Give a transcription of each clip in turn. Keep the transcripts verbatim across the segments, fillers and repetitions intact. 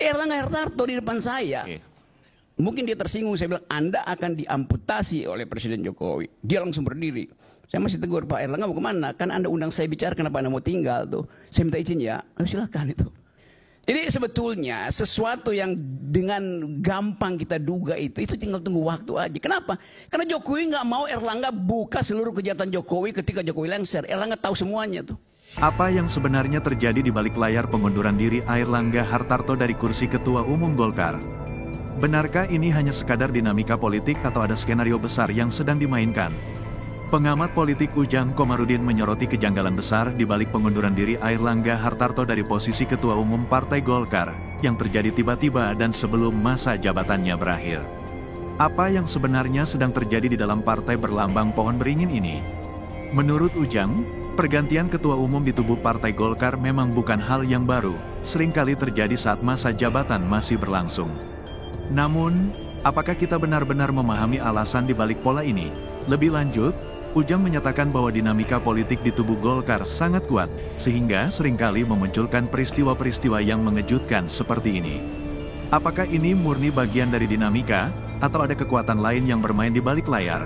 Erlangga Hartarto di depan saya. Oke. Mungkin dia tersinggung, saya bilang, Anda akan diamputasi oleh Presiden Jokowi. Dia langsung berdiri. Saya masih tegur, Pak Erlangga mau kemana? Kan Anda undang saya bicara, kenapa Anda mau tinggal tuh? Saya minta izin ya, oh, silakan itu. Jadi sebetulnya sesuatu yang dengan gampang kita duga itu, itu tinggal tunggu waktu aja. Kenapa? Karena Jokowi nggak mau Erlangga buka seluruh kejahatan Jokowi ketika Jokowi lengser. Erlangga tahu semuanya tuh. Apa yang sebenarnya terjadi di balik layar pengunduran diri Airlangga Hartarto dari kursi Ketua Umum Golkar? Benarkah ini hanya sekadar dinamika politik atau ada skenario besar yang sedang dimainkan? Pengamat politik Ujang Komarudin menyoroti kejanggalan besar di balik pengunduran diri Airlangga Hartarto dari posisi Ketua Umum Partai Golkar, yang terjadi tiba-tiba dan sebelum masa jabatannya berakhir. Apa yang sebenarnya sedang terjadi di dalam partai berlambang pohon beringin ini? Menurut Ujang, pergantian Ketua Umum di tubuh Partai Golkar memang bukan hal yang baru, seringkali terjadi saat masa jabatan masih berlangsung. Namun, apakah kita benar-benar memahami alasan di balik pola ini? Lebih lanjut, Ujang menyatakan bahwa dinamika politik di tubuh Golkar sangat kuat, sehingga seringkali memunculkan peristiwa-peristiwa yang mengejutkan seperti ini. Apakah ini murni bagian dari dinamika, atau ada kekuatan lain yang bermain di balik layar?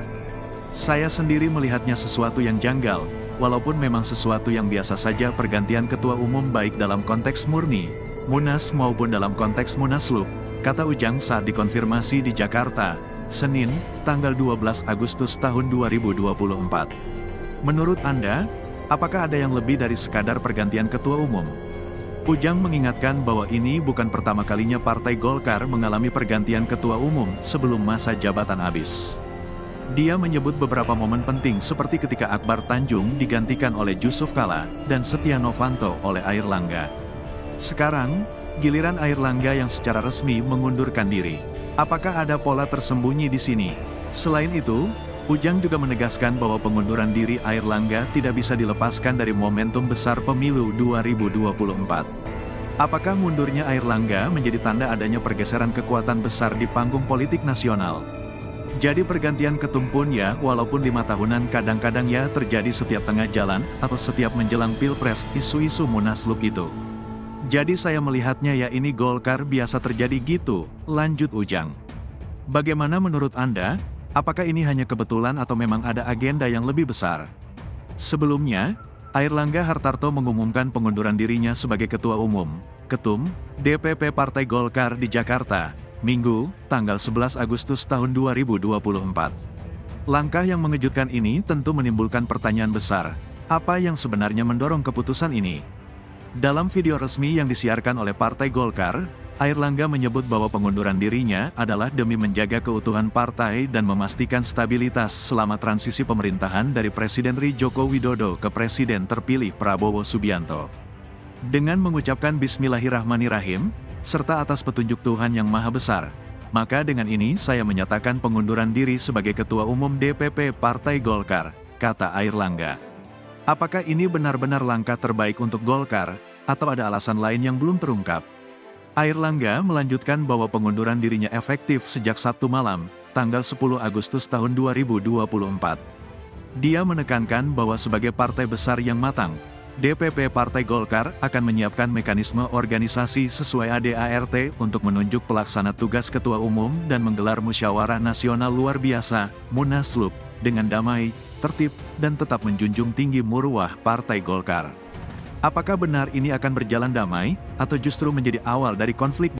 Saya sendiri melihatnya sesuatu yang janggal, walaupun memang sesuatu yang biasa saja pergantian ketua umum baik dalam konteks murni, Munas maupun dalam konteks Munaslup, kata Ujang saat dikonfirmasi di Jakarta, Senin, tanggal dua belas Agustus tahun dua ribu dua puluh empat. Menurut Anda, apakah ada yang lebih dari sekadar pergantian ketua umum? Ujang mengingatkan bahwa ini bukan pertama kalinya Partai Golkar mengalami pergantian ketua umum sebelum masa jabatan habis. Dia menyebut beberapa momen penting seperti ketika Akbar Tanjung digantikan oleh Jusuf Kalla dan Setia Novanto oleh Airlangga. Sekarang, giliran Airlangga yang secara resmi mengundurkan diri. Apakah ada pola tersembunyi di sini? Selain itu, Ujang juga menegaskan bahwa pengunduran diri Airlangga tidak bisa dilepaskan dari momentum besar pemilu dua ribu dua puluh empat. Apakah mundurnya Airlangga menjadi tanda adanya pergeseran kekuatan besar di panggung politik nasional? Jadi pergantian ketum pun ya, walaupun lima tahunan kadang-kadang ya terjadi setiap tengah jalan, atau setiap menjelang pilpres, isu-isu Munaslup itu. Jadi saya melihatnya ya ini Golkar biasa terjadi gitu, lanjut Ujang. Bagaimana menurut Anda? Apakah ini hanya kebetulan atau memang ada agenda yang lebih besar? Sebelumnya, Airlangga Hartarto mengumumkan pengunduran dirinya sebagai Ketua Umum, Ketum, D P P Partai Golkar di Jakarta, Minggu, tanggal sebelas Agustus tahun dua ribu dua puluh empat. Langkah yang mengejutkan ini tentu menimbulkan pertanyaan besar, apa yang sebenarnya mendorong keputusan ini? Dalam video resmi yang disiarkan oleh Partai Golkar, Airlangga menyebut bahwa pengunduran dirinya adalah demi menjaga keutuhan partai dan memastikan stabilitas selama transisi pemerintahan dari Presiden R I Joko Widodo ke Presiden terpilih Prabowo Subianto. Dengan mengucapkan Bismillahirrahmanirrahim, serta atas petunjuk Tuhan Yang Maha Besar, maka dengan ini saya menyatakan pengunduran diri sebagai Ketua Umum D P P Partai Golkar, kata Airlangga. Apakah ini benar-benar langkah terbaik untuk Golkar, atau ada alasan lain yang belum terungkap? Airlangga melanjutkan bahwa pengunduran dirinya efektif sejak Sabtu malam, tanggal sepuluh Agustus tahun dua ribu dua puluh empat. Dia menekankan bahwa sebagai partai besar yang matang, D P P Partai Golkar akan menyiapkan mekanisme organisasi sesuai A D A R T untuk menunjuk pelaksana tugas Ketua Umum dan menggelar musyawarah nasional luar biasa, Munaslup, dengan damai, tertib, dan tetap menjunjung tinggi marwah Partai Golkar. Apakah benar ini akan berjalan damai, atau justru menjadi awal dari konflik?